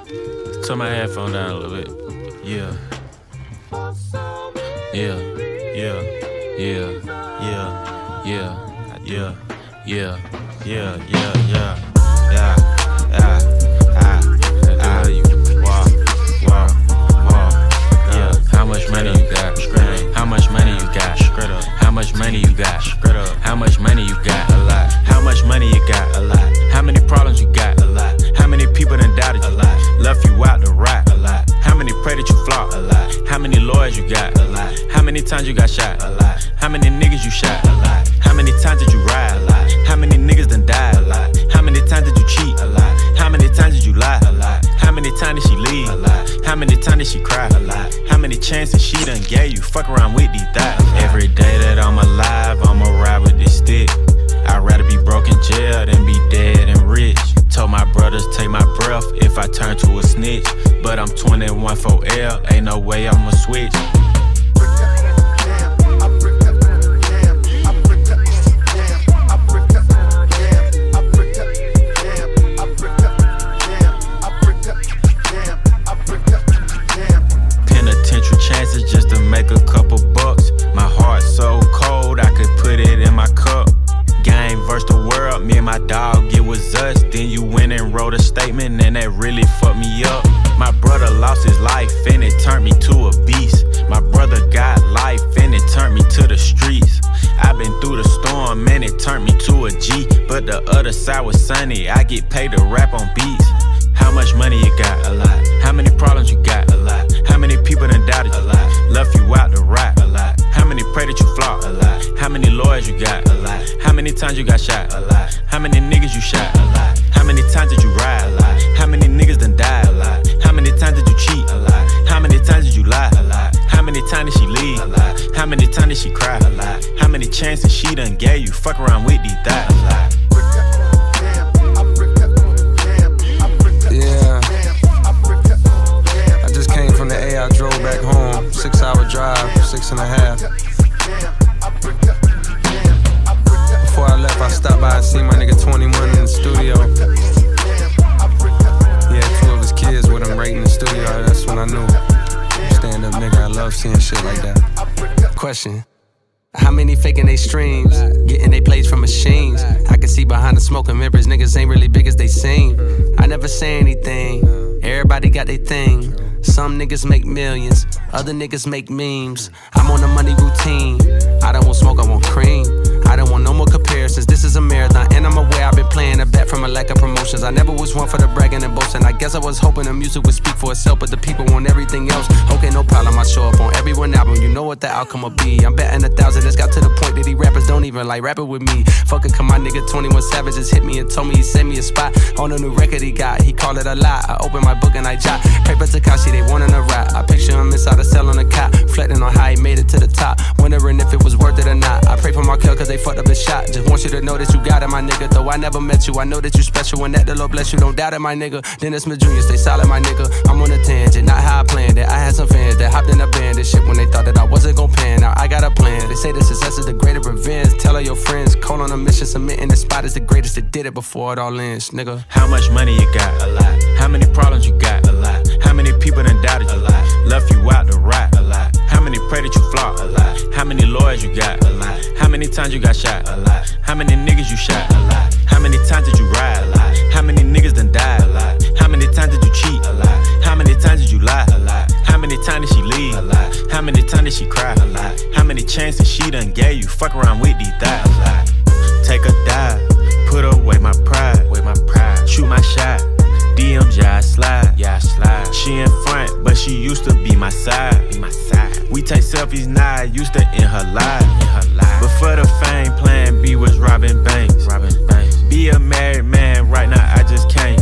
Turn my headphone down a little bit. Yeah. Yeah. Yeah. Yeah. Yeah. Yeah. Yeah. Yeah. Yeah. Yeah. Yeah. I love you. Wow. Wow. Wow. Yeah. How much money you got? How much money you got? How much money you got? How much money you got? A lot. How much money you got? A lot. How many problems you got? A lot. How many people done doubted you? A lot. Left you out to rot? A lot. How many pray that you flop? A lot. How many lawyers you got? A lot. How many times you got shot? A lot. How many niggas you shot? A lot. How many times did you ride? A lot. How many niggas done died? A lot. How many times did you cheat? A lot. How many times did you lie? A lot. How many times did she leave? A lot. How many times did she cry? A lot. How many chances she done gave you? Fuck around with these thighs. Every day that I'm alive, I'ma ride with this stick. I'd rather be broke in jail than be dead and rich. Told my brothers take my breath if I turn to a snitch. But I'm 21 for L, ain't no way I'ma switch. Penitentiary chances just to make a couple bucks. My heart so cold I could put it in my cup. Game versus the world, me and my dog, it was us. Then you went and wrote a statement and that really fucked me up. My brother lost his life and it turned me to a beast. My brother got life and it turned me to the streets. I've been through the storm and it turned me to a G. But the other side was sunny, I get paid to rap on beats. How much money you got? A lot. How many problems you got? A lot. How many people done doubted you? A lot. Left you out to rot? A lot. How many pray that you flop? A lot. How many lawyers you got? A lot. How many times you got shot? A lot. How many niggas you shot? A lot. How many times did you ride? A lot. How many niggas done died? A lot. How many times did you cheat? A lot. How many times did you lie? A lot. How many times did she leave? A lot. How many times did she cry? A lot. How many chances she done gave you? Fuck around with these thighs. A lot. Yeah, I just came from the A, I drove back home, 6-hour drive, 6.5. Before I left, I stopped by and seen my nigga 21 in the studio. He had 2 of his kids with him right in the studio. That's when I knew. Stand up nigga, I love seeing shit like that. Question: how many faking they streams, getting they plays from machines? I can see behind the smoke and mirrors, niggas ain't really big as they seem. I never say anything, everybody got their thing. Some niggas make millions, other niggas make memes. I'm on a money routine, I don't want smoke, I want cream. I don't want no more comparisons, this is a marathon. And I'm aware I've been playing a bet from a lack of promotions. I never was one for the bragging and boasting. I guess I was hoping the music would speak for itself, but the people want everything else. Okay, no problem, I show up on every one album, you know what the outcome will be. I'm betting 1,000, it's got to the point that these rappers don't even like rapping with me. Fuck it, come my nigga 21 Savage just hit me and told me he sent me a spot on a new record he got. He called it a lie, I opened my book and I jot. Paper Takashi, they wanting a rap. I picture him inside a cell on a cot, reflecting on how he made it to the top, wondering if it was worth it or not. I pray for Markel cause they fucked up his shot. Just want you to know that you got it, my nigga. Though I never met you, I know that you special and that the Lord bless you. Don't doubt it, my nigga. Dennis Smith Jr., stay solid, my nigga. I'm on a tangent, not how I planned it. I had some fans that hopped in a band and shit when they thought that I wasn't gon' pan. Now I got a plan. They say the success is the greater revenge. Tell all your friends, call on a mission, submitting the spot is the greatest that did it before it all ends, nigga. How much money you got? A lot. How many problems you got? A lot. How many people done doubted you? A lot. Left you out to rot? A lot. How many pray that you flop? A lot. How many lawyers you got? A lot. How many times you got shot? A lot. How many niggas you shot? A lot. How many times did you ride? A lot. How many niggas done died? A lot. How many times did you cheat? A lot. How many times did you lie? A lot. How many times did she leave? A lot. How many times did she cry? A lot. How many chances she done gave you? Fuck around with these thighs. A lot. Take a dive, put away my pride. Shoot my shot, DMs, yeah I slide. She in front, but she used to be my side. We take selfies now, used to in her life. But for the fame, plan B was robbing banks. Be a married man, right now I just can't.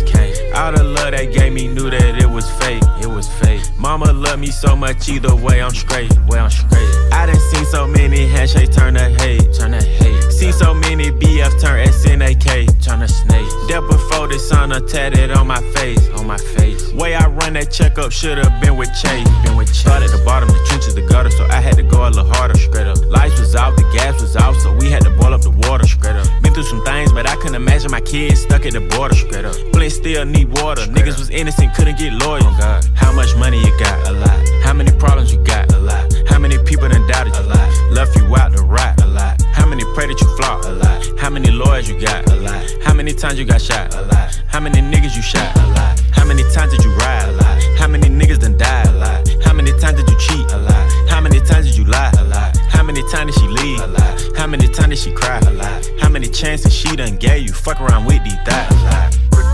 All the love they gave me knew that it was fake. Mama loved me so much, either way I'm straight. I I done seen so many handshakes turn to hate. Seen so many BF turn SNAK. Turn to snakes. Death before this sun tatted on my face. Way I run that checkup should've been with Chase. Started at the bottom, the trenches, the gutter, so I had to go a little harder. Straight up. Lights was out, the gas was out, so we had to boil up the water. Straight up. Been through some things, but I couldn't imagine my kids stuck at the border. Straight up. Flint still need water. Niggas was innocent, couldn't get lawyers. Oh God. How much money you got? A lot. How many problems you got? A lot. How many people done doubted you? A lot. Left you out to rot? A lot. How many pray that you flop? A lot. How many lawyers you got? A lot. How many times you got shot? A lot. How many niggas you shot? A lot. How many times did you ride? A lot. How many niggas done died? A lot. How many times did you cheat? A lot. How many times did you lie? A lot. How many times did she leave? A lot. How many times did she cry? A lot. How many chances she done gave you? Fuck around with these thighs. A lot.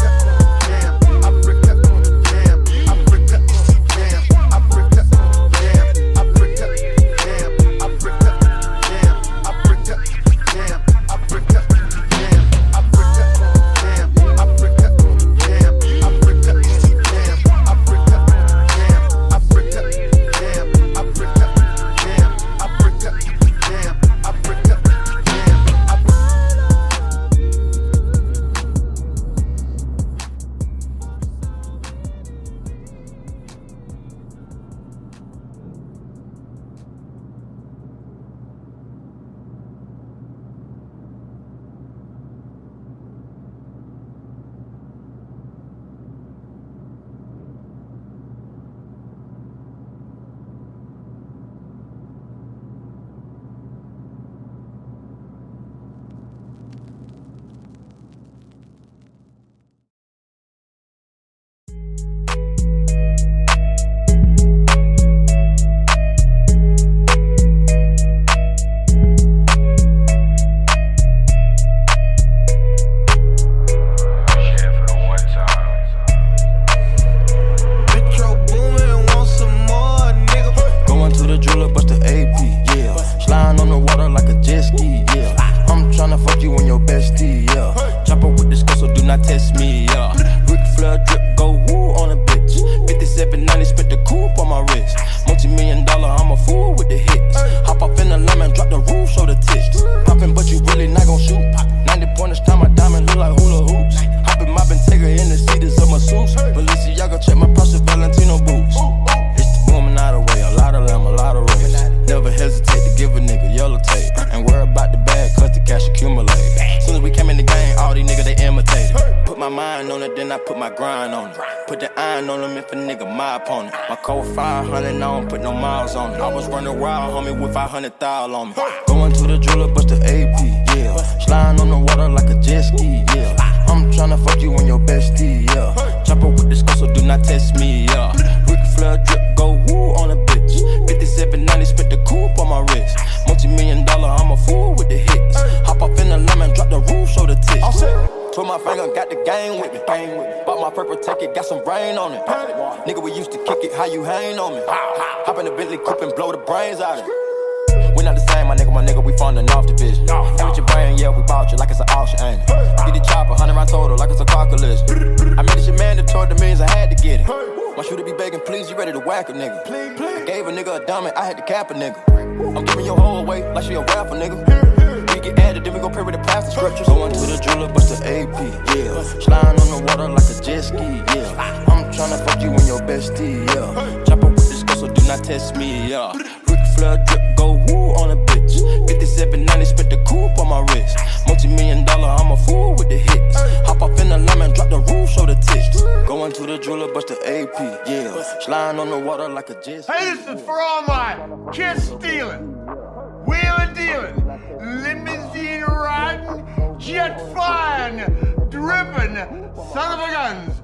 On me. Going to the jeweler, bust the AP, yeah. Sliding on the water like a jet ski, yeah. I'm tryna fuck you and your bestie, yeah. Chopper with this girl, so do not test me, yeah. Ric Flair drip, go woo on a bitch. 5790, spent the coupe on my wrist. Multi-million-dollar, I'm a fool with the hits. Hop off in the lemon, drop the roof, show the tits. Twirl my finger, got the game with me. Bought my purple ticket, got some rain on it. Nigga, we used to kick it, how you hang on me? Hop in the Bentley coupe and blow the brains out of it. We not the same, my nigga, we from the North Division. And with your brain, yeah, we bought you like it's an auction, ain't it? Get the chopper, 100 round total, like it's a car collision. I made this shit mandatory, the millions I had to get it. My shooter be begging, please, you ready to whack a nigga? I gave a nigga a diamond, I had to cap a nigga. I'm giving your whole away like she a rapper, nigga. We get added, then we go pray with the plastic scriptures. Going to the jeweler, bust the AP, yeah. Sliding on the water like a jet ski, yeah. I'm tryna fuck you and your bestie, yeah. Chopper with this girl, so do not test me, yeah. Ric Flair drip, go woo on a bitch. 5790, spent the coupe on my wrist. Multi-million-dollar, I'm a fool with the hits. Hop off in the lemon, drop the roof, show the tits. Going to the jeweler, bust the AP, yeah. Sliding on the water like a jet ski. Hey, this is for all my kiss stealing, wheeling dealing, limousine riding, jet flying, dripping son of a guns.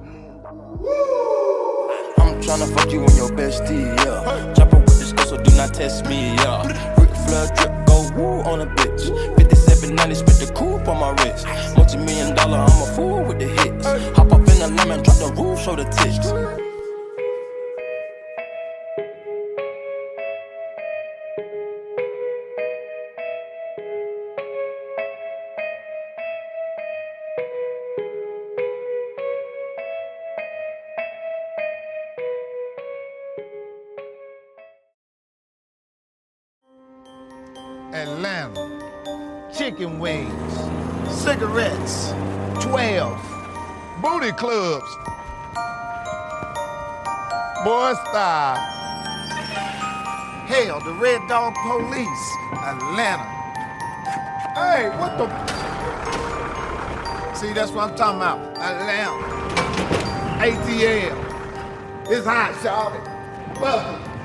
Woo! I'm tryna fuck you and your bestie, yeah. Chopper with this girl, so do not test me, yeah. Ric Flair drip, go woo on a bitch. 5790, spent the coupe on my wrist. Multi-million-dollar, I'm a fool with the hits. Hop off in the lemon, drop the roof, show the tits. Atlanta. Chicken wings, cigarettes, 12. Booty clubs. Boy style. Hell, the Red Dog Police, Atlanta. Hey, what the? See, that's what I'm talking about. Atlanta. ATL. It's hot, Charlie. Bust it.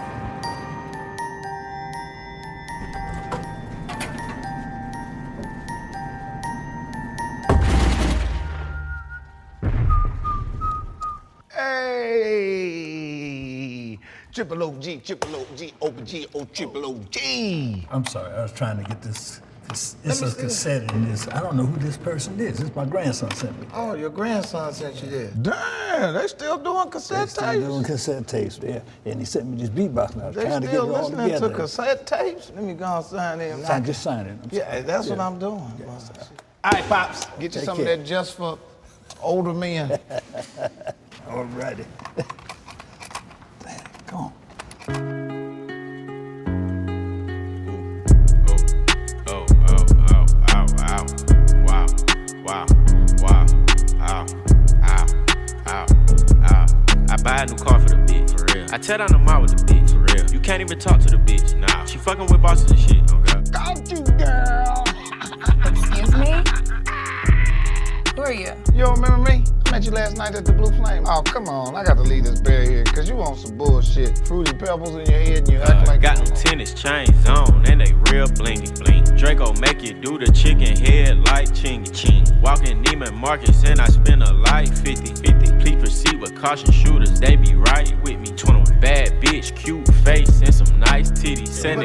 Hey, triple OG, open G, O triple OG. I'm sorry, I was trying to get this. It's a cassette in this. I don't know who this person is. It's my grandson sent me. Oh, your grandson sent you this. Damn, they still doing cassette tapes? They still doing cassette tapes, yeah. And he sent me this beatbox now. They trying to get it still all listening together. to cassette tapes? Let me go and sign in. I just signed it. Yeah, that's what I'm doing. Yeah. All right, Pops, get you some of that just for older men. All righty. Come on. I buy a new car for the bitch, for real. I tear down the mall with the bitch, for real. You can't even talk to the bitch, nah. She fucking with bosses and shit, okay? Got you, girl. Excuse me? Who are you? You don't remember me? I met you last night at the Blue Flame. Oh, come on. I got to leave this bear here, because you want some bullshit. Fruity Pebbles in your head and you act like... Got them tennis chains on, and they real blingy, bling. Draco make you do the chicken head like chingy, ching. Walking Neiman Marcus, and I spend a like 50. Please proceed with caution, shooters, they be right with me. 21. Bad bitch, cute face, and some nice titties.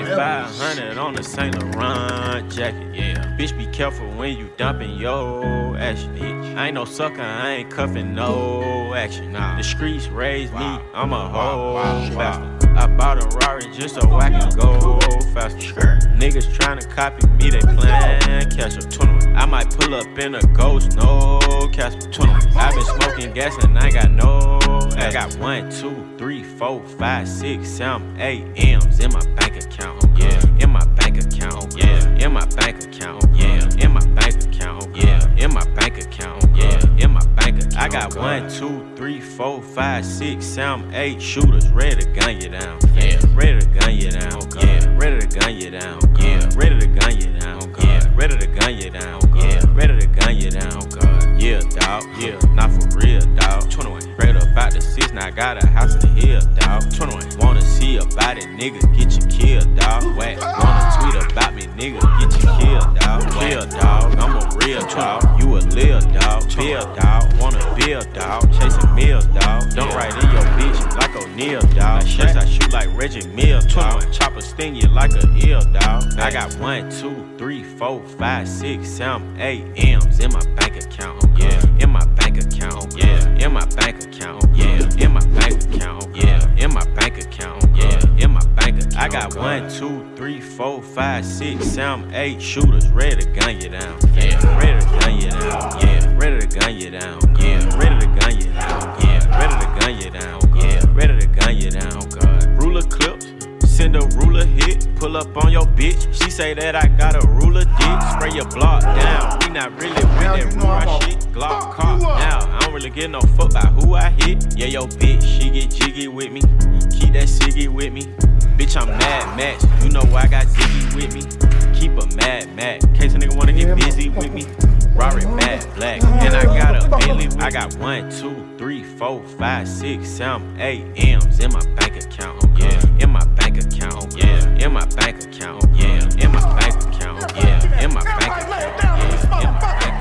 7500 on the Saint Laurent jacket, yeah. Bitch, be careful when you dumping your action, bitch. I ain't no sucker, I ain't cuffing no action, nah. The streets raised me, I'm a hoe bastard. I bought a Rari just so I can go faster. Niggas tryna copy me, they playin' catch up. 21. I might pull up in a ghost, no Casper. 21. I been smoking gas and I got no ass. I got 1, 2, 3, 4, 5, 6, 7, 8 M's in my bank account. Yeah, in my bank account. Yeah, in my bank account. Yeah, in my bank account. Yeah, in my bank account. Yeah, in my bank account. I got 1, 2, 3, 4, 5, 6, 7, 8 shooters ready to gun you down. Yeah, ready to gun you down. Yeah, ready to gun you down. Yeah, ready to gun you down. Yeah, ready to gun you down. Yeah, ready to gun you down. Yeah, dawg. Yeah, not for real, dawg. 21. Read about the 6, now I got a house in the hill, dawg. 21. Wanna see about it, nigga, get you killed, dawg. Whack. Wanna tweet about me, nigga, get you killed, dawg. Real dawg, I'm a real dawg. You a lil dawg, bill dawg. Wanna build dawg, chasing meals, dawg. Don't write in your bitch like O'Neal, dawg. I shoot like Reggie Mills, dawg. Chopper sting you like a eel, dawg. I got 1, 2, 3, 4, 5, 6, 7, 8 M's in my bank account. Yeah, in my bank account. Yeah, in my bank account. Yeah, in my bank account. Yeah, in my bank account. Yeah, in my bank account. I got 1, 2, 3, 4, 5, 6, 7, 8 shooters ready to gun you down. Yeah, ready to gun you down. Yeah, ready to gun you down. Yeah, ready to gun you down. Yeah, ready to gun you down. Yeah, ready to gun you down. God, ruler clips. Send a ruler hit, pull up on your bitch. She say that I got a ruler dick. Spray your block down. We not really with that ruler shit. Glock car now. I don't really give no fuck about who I hit. Yeah, yo bitch, she get jiggy with me. Keep that ciggy with me. Bitch, I'm Mad Max. You know I got Ziggy with me. Keep a Mad Max. In case a nigga wanna get busy with me. Rari Mad Black. And I got a Bentley. I got 1, 2, 3, 4, 5, 6, 7, 8 M's in my bank account. Yeah, in my bank account. Yeah, in my bank account. Yeah, in my bank account. Yeah, in my bank account. Yeah, in my bank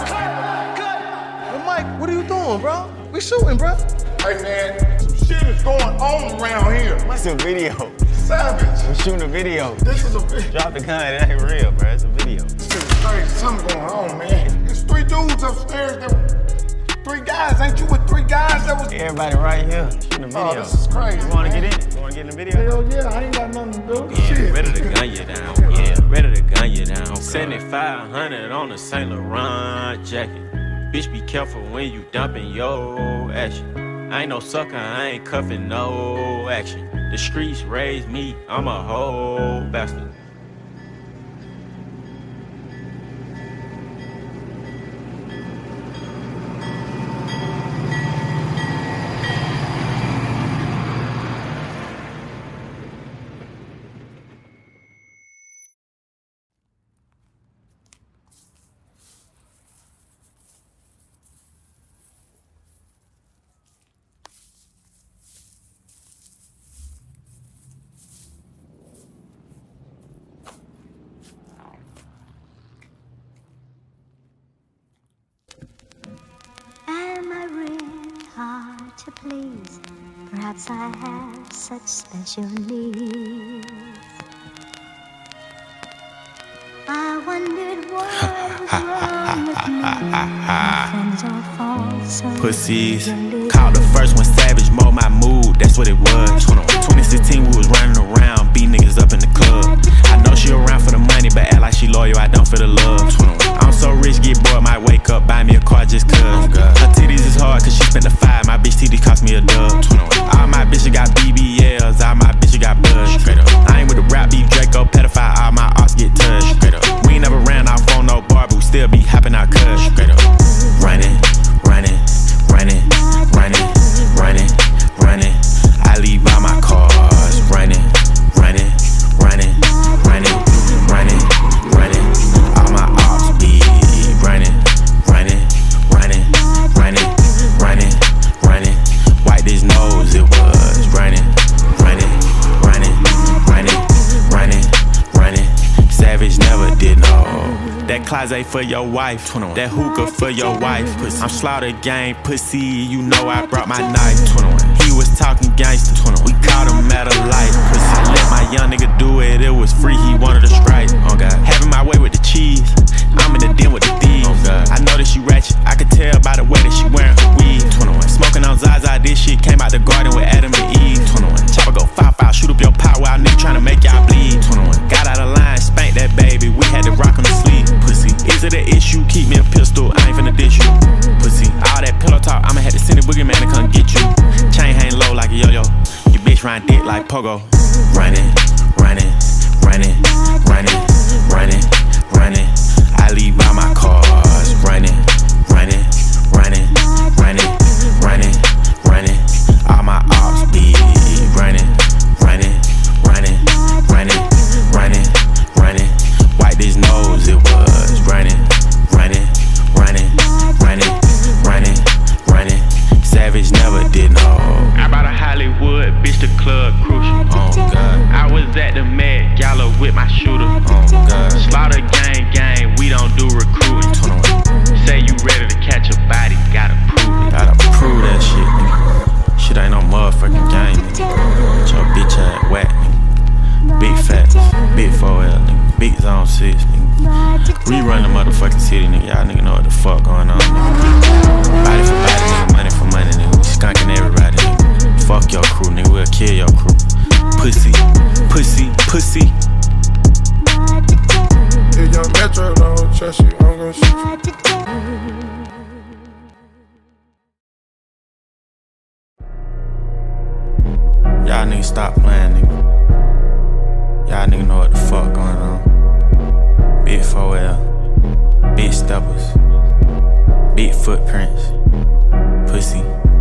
account. But Mike, what are you doing, bro? We shooting, bro. Hey, man, some shit is going on around here. It's a video. Savage. We're shooting a video. This is a video. Drop the gun, it ain't real, bro. It's a video. This shit is crazy. Something going on, man. There's 3 dudes upstairs that were 3 guys. Ain't you with 3 guys that was... Everybody right here shooting a video. Oh, this is crazy. You wanna get in it? You wanna get in the video? Hell yeah, I ain't got nothing to do. Yeah, Shit. ready to gun you down. Yeah, ready to gun you down. 7500 on the Saint Laurent jacket. Bitch, be careful when you dumping your action. I ain't no sucker, I ain't cuffing no action. The streets raised me, I'm a whole bastard. you please? Perhaps I have such special needs. I wondered what was wrong with me. My friends all fall so Pussies. Called the first one savage, mold my mood, that's what it was. 2016 we was running around, beat niggas up in the club. I know she around for the money, but act like she loyal, I don't feel the love. I'm so rich, get bored, might wake up, buy me a car just cuz. Her titties is hard cause she spent the 5, my bitch titties cost me a dub. All my bitches got BBLs, all my bitches got buzz. I ain't with the rap beef, Draco, pedophile, all my arts get touched. We ain't never ran off on no bar, but we still be hopping out cuz. Running, running, running, running, running, running. I leave all my cars running, running, running, running, running, running. All my ops be running, running, running, running, running, running. Wipe this nose, it was running, running, running, running, running, running. Savage never did no. That closet for your wife, that hookah for your wife. I'm Slaughter Gang, pussy, you know I brought my knife. He was talking gangster, we caught him at a light. I let my young nigga do it, it was free, he wanted a strike. Having my way with the cheese, I'm in the den with the thieves. I know that she ratchet, I could tell by the way that she wearing her weave. Smoking on Zaza, this shit came out the garden with Adam and Eve. Chopper go 5-5, shoot up your pot while nigga tryna make y'all bleed. Got out of line, spanked that baby, we had to rock on the sleeve. Pussy, is it an issue? Keep me a pistol, I ain't finna dish you. Pussy, all that pillow talk, I'ma have to send a boogeyman to come get you. Chain hang low like a yo-yo, your bitch ride dick like pogo. Running, running, running, running, running, running. I leave all my cars running, running, running, running, running, running. All my ops be running, running, running, running, running, running. Wipe this nose, it was running, running, running, running, running, running. Savage never did no. I bought a Hollywood, bitch, the club crucial. Oh God. I was at the Met Gala with my shooter. Oh God. Slaughter gang, gang, we don't do recruiting. Say you ready to catch a body, gotta prove it. Gotta prove that shit, nigga. Shit ain't no motherfucking game, nigga. Get your bitch ass whack, nigga. Big facts, big 4L, nigga. Big zone 6, nigga. Rerun the motherfucking city, nigga. Y'all nigga know what the fuck going on, nigga. Body for body, nigga. Money for money, nigga. We skunking everybody, nigga. Fuck your crew, nigga. We'll kill your crew. Pussy, pussy, pussy. If young Metro don't trust you, I'm gon' shoot you. Y'all niggas stop playing, nigga. Y'all niggas know what the fuck going on. Big 4L, big steppers, big footprints, pussy,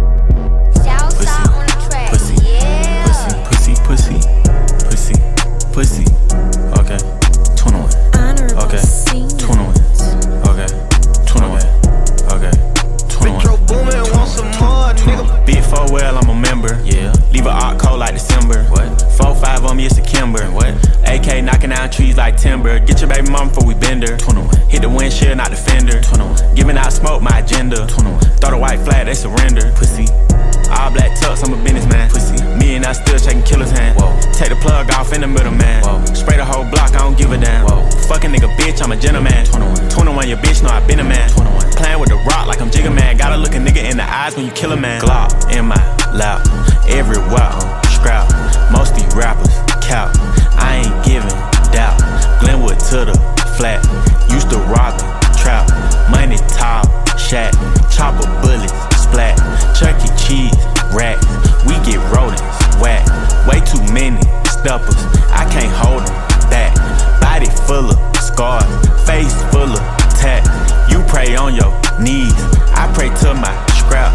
pussy, pussy, pussy, pussy, pussy, pussy, pussy. Okay, 21. Okay, 21. Okay, 21. Okay, 21. Metro Boomin, want some more, nigga. Big 4L, I'm a member. Yeah. Leave a art cold like December. What? 4-5 on me, it's a Kimber. What? AK knocking down trees like timber. Get your baby mama before we bend her. 21. Hit the windshield, not the fender. 21. Giving out smoke, my agenda. 21. Throw the white flag, they surrender. Pussy. All black tux, I'm a businessman. Pussy. Me and I still shaking killer's hand. Whoa. Take the plug off in the middle, man. Whoa. Spray the whole block, I don't give a damn. Whoa. Fucking nigga, bitch, I'm a gentleman. 21. 21, your bitch know I been a man. 21. Playing with the rock like I'm Jigga Man. Gotta look a nigga in the eyes when you kill a man. Glock in my lap, everywhere scrap. Most these rappers cap. I ain't giving doubt. Glenwood to the flat. Used to rock trap. Money top shack. Chopper bullets splat. Chuck E. Cheese racks. We get rodents whack. Way too many steppers. I can't hold them back. Body full of scars. Face full of tats. You pray on your knees. I pray to my scrap.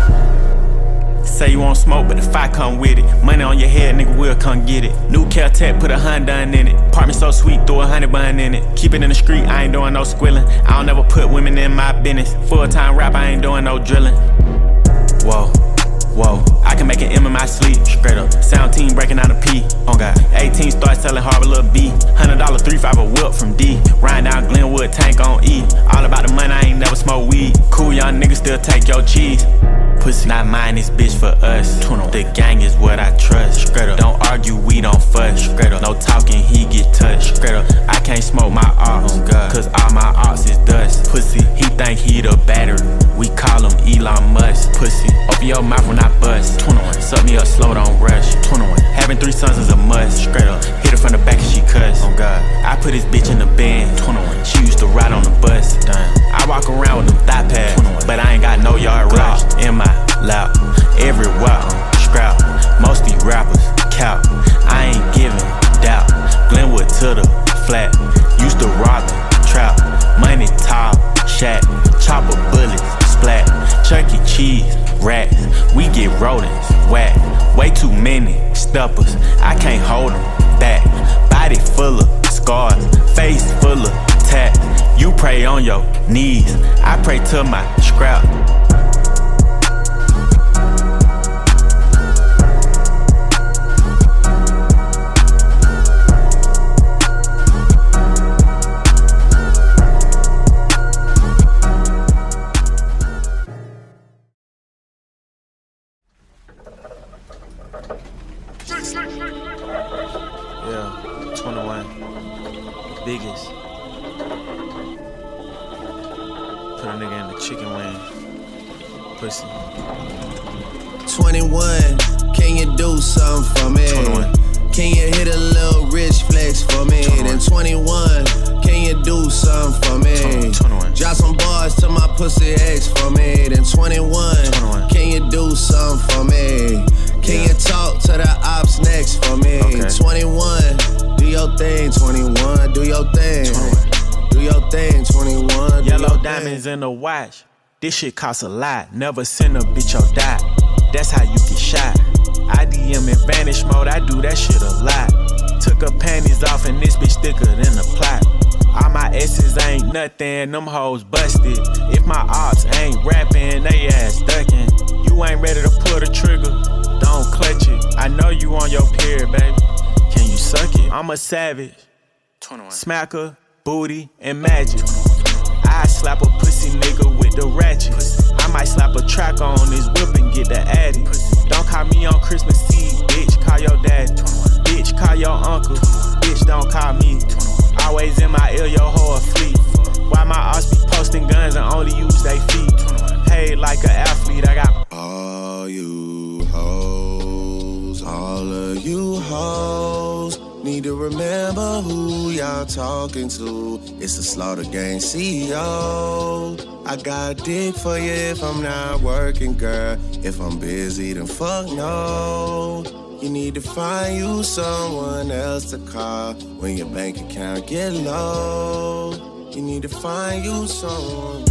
Say you won't smoke, but the fire come with it. Money on your head, nigga, we'll come get it. New Caltech, put a Honda in it. Apartment so sweet, throw a honey bun in it. Keep it in the street, I ain't doing no squilling. I don't never put women in my business. Full-time rap, I ain't doing no drilling. Whoa, whoa, I can make an M in my sleep. Straight up, sound team breaking out a P. Oh God, 18 start selling Harbor Lil B. $100 3-5 a whip from D. Riding down Glenwood, tank on E. All about the money, I ain't never smoke weed. Cool young niggas still take your cheese. pussy. Not mine, this bitch for us. The gang is what I trust. Straight up. Don't argue, we don't fuss. Straight up. No talking, he get touched. Straight up. I can't smoke my ops, cause all my ops is dust. Pussy, he think he the battery. We call him Elon Musk. Pussy, open your mouth when I bust. 21. Suck me up slow, don't rush. 21. Having 3 sons is a must. Straight up. Hit her from the back and she cuss. Oh God. I put this bitch in the band. 21. She used to ride on the bus. Damn. I walk around with them thigh pads, 21. But I ain't got no yard rush in my lap. Every walk, scrap. Most these rappers, cap. I ain't giving doubt. Glenwood to the flat. Used to rob and trap. Money tall, shack. Chopper bullets, splat. Chuck E. Cheese, rats. We get rodents, whack. Way too many steppers. I can't hold them back. Body full of scars. Face full of tats. You pray on your knees. I pray to my scrap. Yeah, 21. Biggest. Put a nigga in the chicken wing. Pussy. 21, can you do something for me? 21. Can you hit a little rich flex for me? 21. Then 21, can you do something for me? 21. Drop some bars to my pussy ex for me. Then 21, can you do something for me? Can you talk to the ops next for me? Okay. 21, do your thing. 21, do your thing. 21. Do your thing. 21. Yellow diamonds in the watch. This shit costs a lot. Never send a bitch or die. That's how you get shot. I DM in vanish mode. I do that shit a lot. Took her panties off and this bitch thicker than a plot. All my S's ain't nothing. Them hoes busted. If my ops ain't rapping, they ass ducking. You ain't ready to pull the trigger. Don't clutch it. I know you on your period, baby. Can you suck it? I'm a savage. 21. Smacker, booty, and magic. I slap a pussy nigga with the ratchet. I might slap a track on his whip and get the addy. Don't call me on Christmas Eve, bitch. Call your daddy. Bitch, call your uncle. Bitch, don't call me. Always in my ear, your whole fleet. Why my ops be posting guns and only use they feet? Paid like an athlete, I got all you hoes, all of you hoes, need to remember who y'all talking to. It's the Slaughter Gang CEO. I got dick for you if I'm not working, girl. If I'm busy, then fuck no. You need to find you someone else to call when your bank account get low. You need to find you someone.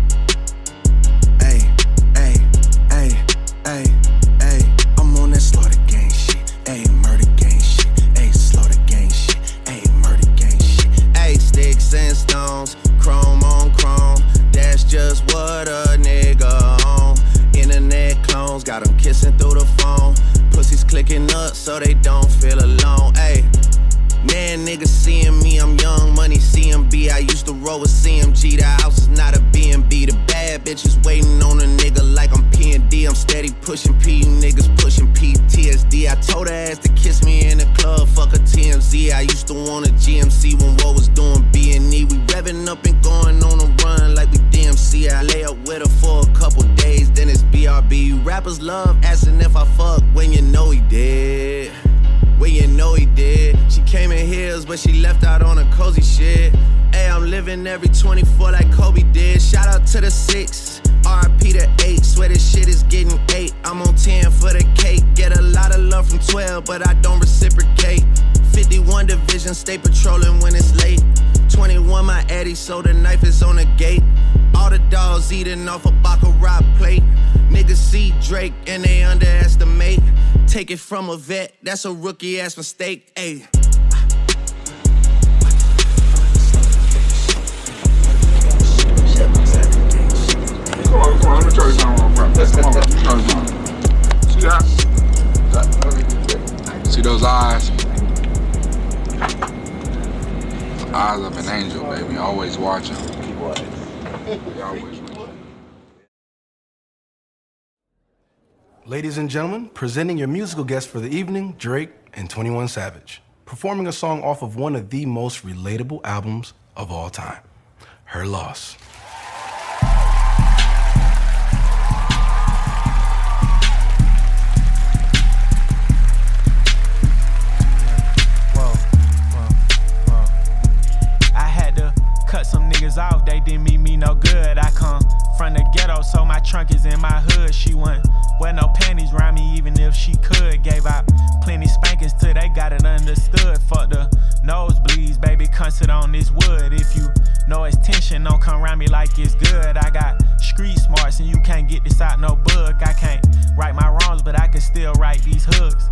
Ay, ay, ay, ay, ay. I'm on that Slaughter Gang shit. Ay, murder gang shit. Ay, Slaughter Gang shit. Ay, murder gang shit. Ay, sticks and stones, chrome on chrome. That's just what a nigga on. Internet clones got them kissing through the phone. Pussies clicking up so they don't feel alone. Ayy, man, niggas seeing me, I'm young money CMB. I used to roll with CMG. The house is not a B&B. The bad bitches waiting on a nigga like I'm P&D. I'm steady pushing P, you niggas pushing PTSD. I told her ass to kiss me in the club, fuck a TMZ. I used to want a GMC when Woe was doing B&E. We revving up and going on a run like we DMC. I lay up with her for a couple days, then it's BRB. You rappers love asking if I fuck when you know he did. When you know he did. She came in heels, but she left out on a cozy shit. Hey, I'm living every 24 like Kobe did. Shout out to the 6, RIP to 8. Swear this shit is getting 8. I'm on 10 for the cake. Get a lot of love from 12, but I don't reciprocate. 51 division, stay patrolling when it's late. 21 my Eddie, so the knife is on the gate. All the dogs eating off a Baccarat plate. Niggas see Drake and they underestimate. Take it from a vet, that's a rookie ass mistake. Ayy. Come on, let me show you something, bro. Come on, let me show you something. See that? See those eyes? Eyes of an angel, baby. Always watching. Always. Ladies and gentlemen, presenting your musical guests for the evening, Drake and 21 Savage, performing a song off of one of the most relatable albums of all time, Her Loss. Cut some niggas off, they didn't mean me no good. I come from the ghetto, so my trunk is in my hood. She wouldn't wear no panties around me, even if she could. Gave out plenty spankings till they got it understood. Fuck the nosebleeds, baby, come sit on this wood. If you know it's tension, don't come around me like it's good. I got street smarts and you can't get this out no book. I can't right my wrongs, but I can still write these hooks.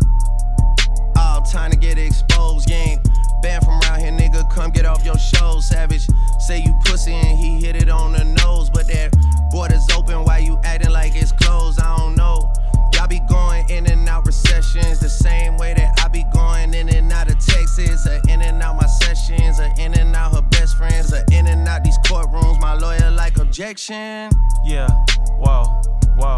All time to get exposed, you ain't banned from around here, nigga, come get off your show. Savage, say you pussy and he hit it on the nose, but that border's open, why you acting like it's closed? I don't know. Y'all be going in and out recessions the same way that I be going in and out of Texas, or in and out my sessions, or in and out her best friends, or in and out these courtrooms. My lawyer like objection. Yeah, whoa, whoa.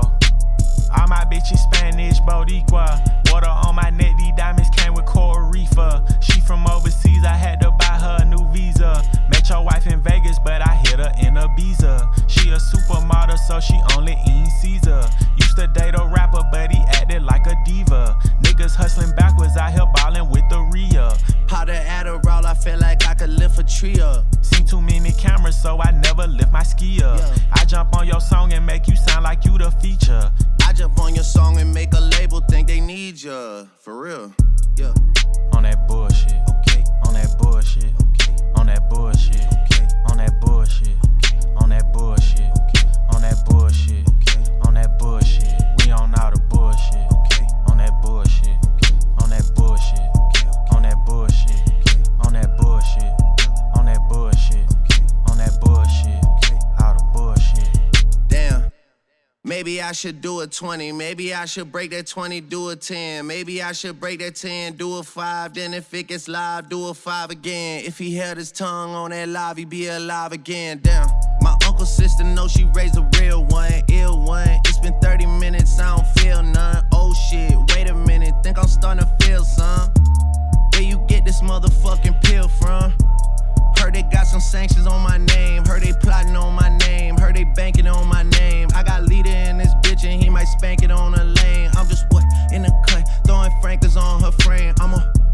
All my bitches Spanish, Boricua. Water on my neck, these diamonds came with Coral Reefer. She from overseas, I had to buy her a new visa. Met your wife in Vegas, but I hit her in Ibiza. She a supermodel, so she only eating Caesar. Used to date a rapper, but he acted like a diva. Niggas hustling backwards, out here ballin' with the Rhea. Powder Adderall, I feel like I could lift a tree up. Seen too many cameras, so I never lift my ski up. Yeah. I jump on your song and make you sound like you the feature. I jump on your song and make a label think they need ya. For real, yeah. On that bullshit, okay. On that bullshit, okay. On that bullshit, okay. On that bullshit, okay. On that bullshit, okay. On that bullshit, okay. On that bullshit. We on all the bullshit, okay. On that bullshit, okay. On that bullshit, okay. On that bullshit, okay. On that bullshit, on that bullshit, okay. On that bullshit, okay. All the bullshit. Damn. Maybe I should do a 20, maybe I should break that 20, do a 10. Maybe I should break that 10, do a 5. Then if it gets live, do a 5 again. If he held his tongue on that live, he'd be alive again. Damn, my uncle's sister knows she raised a real one, ill one. It's been 30 minutes, I don't feel none. Oh shit, wait a minute, think I'm starting to feel some. Where you get this motherfucking pill from? Heard they got some sanctions on my name. Heard they plotting on my name. Heard they banking on my name. I got leader in this bitch and he might spank it on a lane. I'm just what in the cut, throwing frankers on her frame. I'm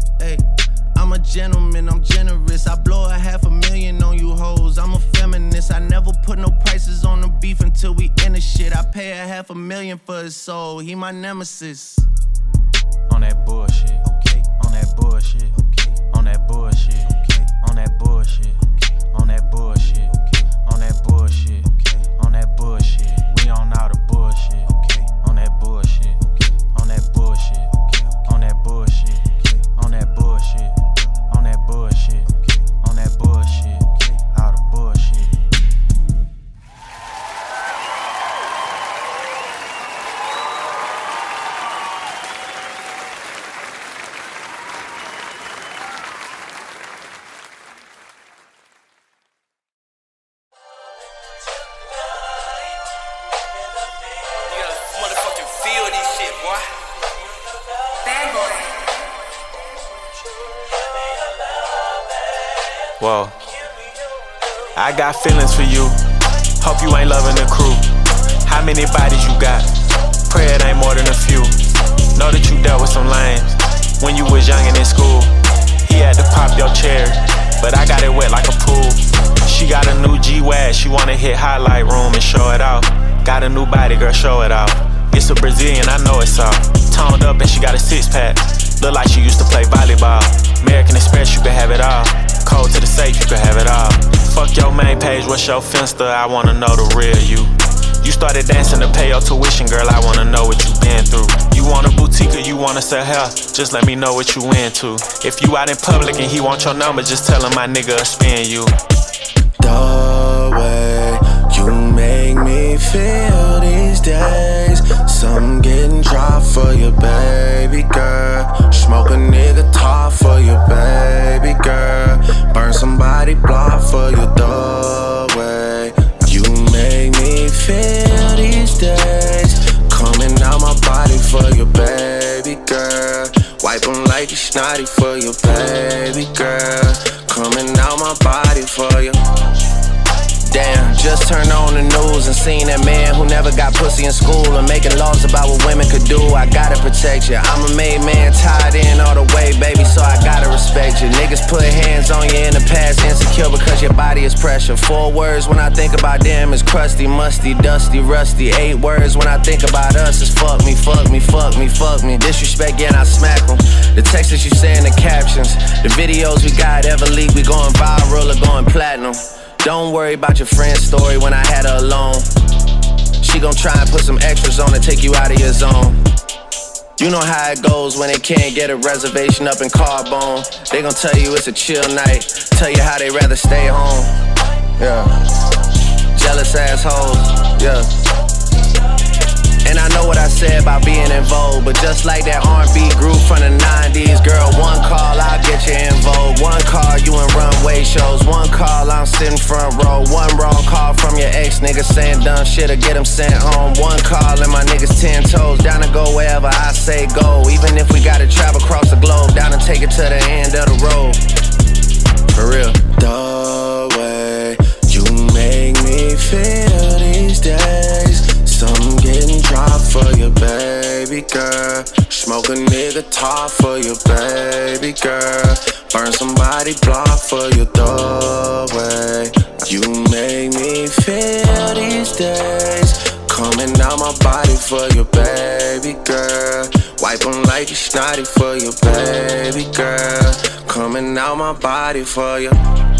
a gentleman, I'm generous. I blow $500,000 on you hoes. I'm a feminist. I never put no prices on the beef until we in the shit. I pay $500,000 for his soul. He my nemesis. On that bullshit, okay. On that bullshit, okay. On that bullshit, okay. On that bullshit, okay. On that bullshit, okay. On that bullshit, okay. On that bullshit. We on all the bullshit, okay. On that bullshit, okay. On that bullshit, okay. On that bullshit, okay. On that bullshit, on that bullshit, okay. On that bullshit, okay. All the bullshit. Whoa, I got feelings for you. Hope you ain't loving the crew. How many bodies you got? Pray it ain't more than a few. Know that you dealt with some lames when you was young and in school. He had to pop your cherry, but I got it wet like a pool. She got a new G-Wag, she wanna hit highlight room and show it off. Got a new body, girl, show it off. It's a Brazilian, I know it's all. Toned up and she got a six-pack. Look like she used to play volleyball. American Express, you can have it all. Code to the safe, you can have it all. Fuck your main page, what's your Finsta? I wanna know the real you. You started dancing to pay your tuition, girl, I wanna know what you been through. You want a boutique or you wanna sell hair? Just let me know what you into. If you out in public and he want your number, just tell him my nigga spin you. The way you make me feel these days, something getting dry for you, baby girl. Smoke a nigga top for you, baby girl. Burn somebody block for you, the way you make me feel these days. Coming out my body pussy in school and making laws about what women could do. I gotta protect you. I'm a made man, tied in all the way, baby, so I gotta respect you. Niggas put hands on you in the past, insecure because your body is pressure. 4 words when I think about them is crusty, musty, dusty, rusty. 8 words when I think about us is fuck me, fuck me, fuck me, fuck me. Disrespect, yeah, and I smack them. The text that you say in the captions, the videos we got ever leaked, we going viral or going platinum. Don't worry about your friend's story when I had her alone. She gon' try and put some extras on to take you out of your zone. You know how it goes when they can't get a reservation up in Carbone. They gon' tell you it's a chill night, tell you how they rather stay home. Yeah, jealous assholes, yeah. And I know what I said about being in vogue, but just like that R&B group from the 90s, girl, one call, I'll get you in vogue. One call, you in runway shows. One call, I'm sitting front row. One wrong call from your ex nigga saying dumb shit or get him sent home. One call and my niggas 10 toes, down to go wherever I say go. Even if we gotta travel across the globe, down and take it to the end of the road. For real. The way you make me feel these days, something getting dry for you, baby girl. Smoke a nigga top for you, baby girl. Burn somebody block for you, the way you make me feel these days. Coming out my body for you, baby girl. Wipe them like you snotty for you, baby girl. Coming out my body for you.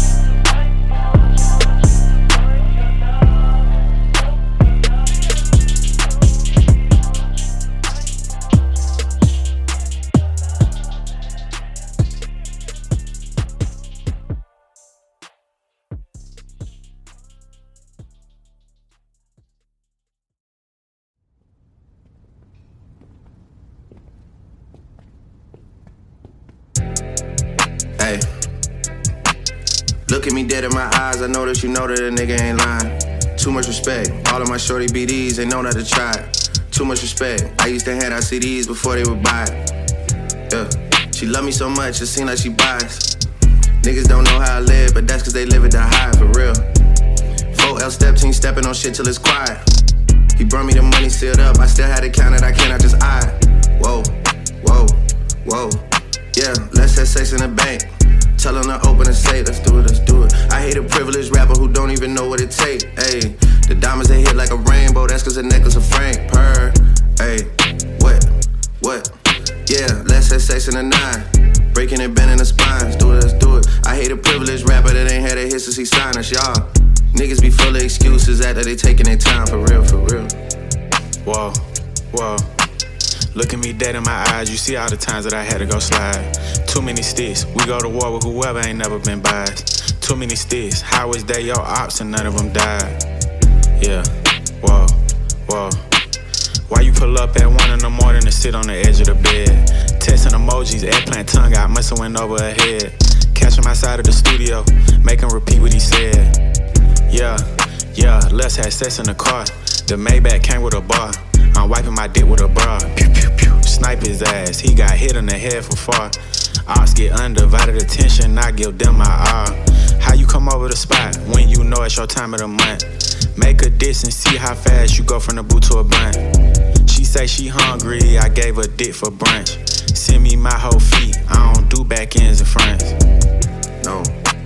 Hey, look at me dead in my eyes, I know that you know that a nigga ain't lying. Too much respect, all of my shorty BDs, they know not to try it. Too much respect, I used to hand out CDs before they would buy it. Yeah, she love me so much, it seem like she buys. Niggas don't know how I live, but that's cause they live it to hide, for real. 4L step team stepping on shit till it's quiet. He brought me the money sealed up, I still had to count it, I cannot just eye it. Whoa, whoa, whoa. Yeah, let's have sex in the bank. Tell him to open a safe, let's do it, let's do it. I hate a privileged rapper who don't even know what it take. Ayy, the diamonds they hit like a rainbow, that's cause the necklace of Frank. Purr, ayy, what? Yeah, let's have sex in the 9. Breaking and bending the spines, do it, let's do it. I hate a privileged rapper that ain't had a hit since he signed us, y'all. Niggas be full of excuses after they taking their time, for real, for real. Whoa, whoa. Look at me dead in my eyes, you see all the times that I had to go slide. Too many sticks, we go to war with whoever ain't never been biased. Too many sticks, how is they your ops and none of them died? Yeah, whoa, whoa. Why you pull up at 1 in the morning to sit on the edge of the bed? Texting emojis, eggplant tongue out, must've went over her head. Catch him outside of the studio, make him repeat what he said. Yeah, let's have sex in the car. The Maybach came with a bar. I'm wiping my dick with a bra. Pew, pew, pew. Snipe his ass, he got hit in the head from far. Ops get undivided attention, I give them my all. How you come over the spot when you know it's your time of the month? Make a diss and see how fast you go from the boot to a blunt. She say she hungry, I gave her dick for brunch. Send me my whole feet, I don't do back ends and fronts. No.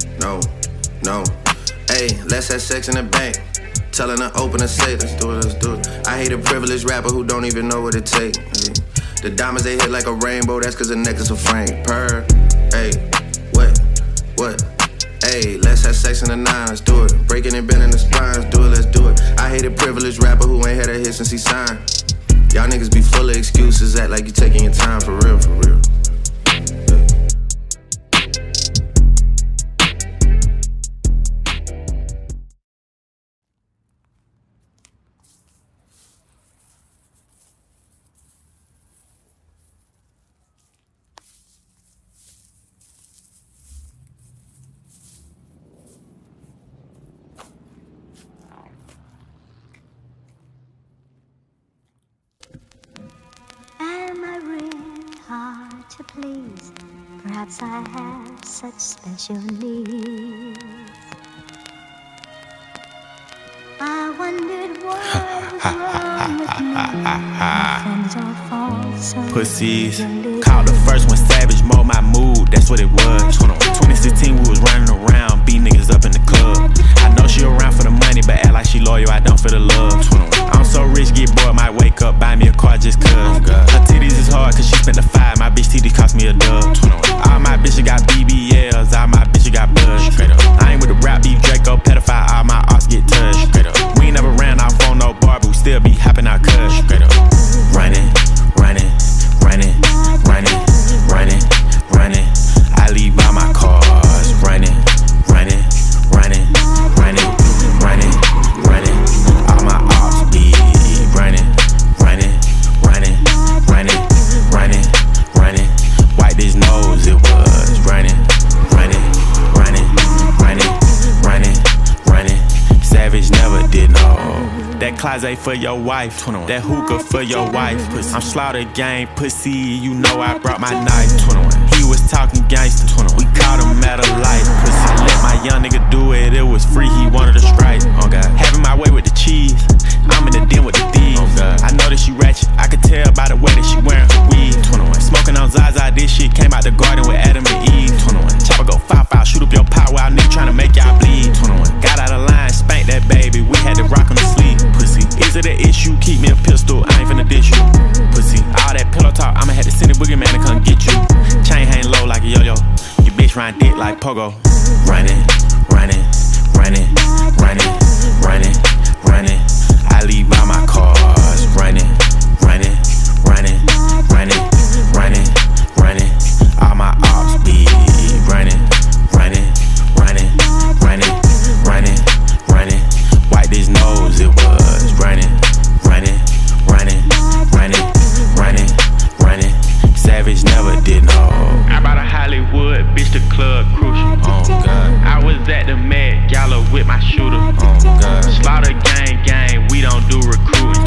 Hey, let's have sex in the bank. Telling her open a safe, let's do it, let's do it. I hate a privileged rapper who don't even know what it take. The diamonds they hit like a rainbow, that's cause the necklace of Frank. Purr, hey, what? Hey, let's have sex in the 9, let's do it. Breaking and bending the spines, do it, let's do it. I hate a privileged rapper who ain't had a hit since he signed. Y'all niggas be full of excuses, act like you taking your time, for real, for real. Am I really hard to please? Perhaps I have such special needs. I wondered what was wrong Pussies. Called the first one Savage Mode, my mood, that's what it was. 2016, we was running around, beat niggas up in the club. I know she around for the money, but act like she loyal, I don't feel the love. I'm so rich, get bored, might wake up, buy me a car just cuz. Her titties is hard, cause she spent the 5, my bitch titties cost me a dub. All my bitches got BBLs, all my bitches got buzz. I ain't with the rap beef, Draco, pedophile, all my arts get touched. We ain't never ran off on no bar, but we still be hopping out cuz. Running, running, running, running, running, running. I leave all my cars running, running, running, running, running, running. All my ops be running, running, running, running, running, running. Wipe this nose, it was running, running, running, running, running, running. Savage never did no. That closet for your wife, that hookah for your wife. I'm Slaughter Gang, pussy, you know I brought my knife. He was talking gangster, we caught him at a light. Pussy, I let my young nigga do it, it was free, he wanted a strike. Oh God, having my way with the cheese, I'm in the den with the thieves. Oh God, I know that she ratchet, I could tell by the way that she wearing her weed. Smoking on Zaza, this shit came out the garden with Adam and Eve. Chopper go foul, shoot up your pot while nigga tryna make y'all bleed. Got out of line, spanked that baby, we had to rock on the sleeve. Pussy, is it an issue? Keep me a pistol, I ain't finna dish you. Pussy, all that pillow talk, I'ma have to send a boogeyman to come get you. Chain hang low like a yo-yo, your bitch ride dick like pogo. Running, running, running, running, running, running. I leave all my cars running, running, running, running, running, running. All my ops be running, running, running, running, running, running. Wipe this nose, it was running, running, running, running, running, running. Savage never did no. I bought a Hollywood, bitch, the club crucial. Oh God. I was at the Met Gala with my shooter. Oh God. Slaughter gang, gang, we don't do recruiting.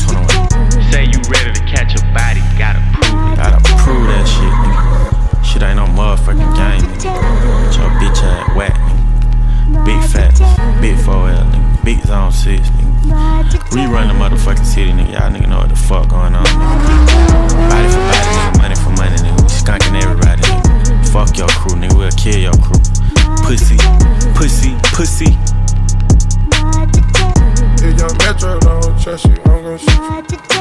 Say you ready to catch a body, gotta prove it. Gotta prove that shit, nigga. Shit ain't no motherfucking game, nigga. Get your bitch ass whack, nigga. Big facts, big 4L, nigga. Big zone 6, nigga. We run the motherfucking city, nigga. Y'all nigga know what the fuck going on, nigga. Body for body, nigga. Money for money, nigga. We skunking everybody, nigga. Fuck your crew, nigga. We'll kill your crew. Pussy, pussy, pussy. If young Metro don't trust you, I'm gon' shoot you.